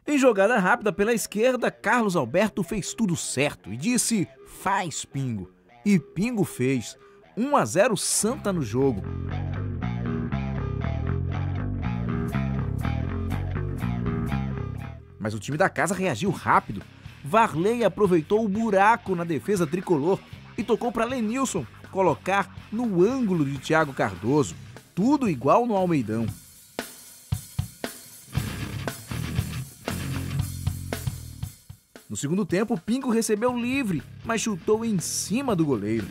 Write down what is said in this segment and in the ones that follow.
Em jogada rápida pela esquerda, Carlos Alberto fez tudo certo e disse: "Faz, Pingo". E Pingo fez. 1-0 Santa no jogo. Mas o time da casa reagiu rápido. Varley aproveitou o buraco na defesa tricolor e tocou para Lenilson colocar no ângulo de Thiago Cardoso. Tudo igual no Almeidão. No segundo tempo, Pingo recebeu livre, mas chutou em cima do goleiro.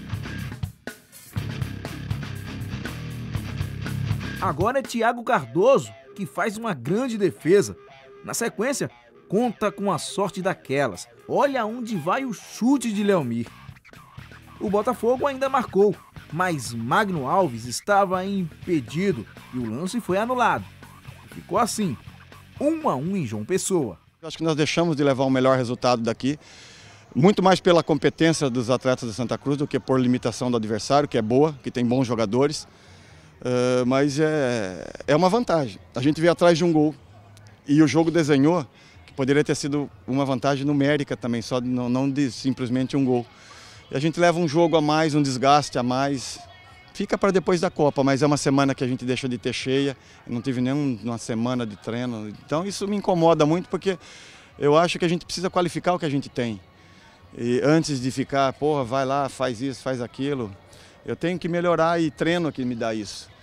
Agora é Thiago Cardoso que faz uma grande defesa. Na sequência, conta com a sorte daquelas. Olha onde vai o chute de Leomir. O Botafogo ainda marcou, mas Magno Alves estava impedido e o lance foi anulado. Ficou assim, 1-1 em João Pessoa. Eu acho que nós deixamos de levar um melhor resultado daqui, muito mais pela competência dos atletas de Santa Cruz do que por limitação do adversário, que é boa, que tem bons jogadores, mas é uma vantagem. A gente veio atrás de um gol e o jogo desenhou que poderia ter sido uma vantagem numérica também, só não de simplesmente um gol. E a gente leva um jogo a mais, um desgaste a mais. Fica para depois da Copa, mas é uma semana que a gente deixa de ter cheia, não tive nenhuma semana de treino, então isso me incomoda muito porque eu acho que a gente precisa qualificar o que a gente tem. E antes de ficar, porra, vai lá, faz isso, faz aquilo, eu tenho que melhorar e treino que me dá isso.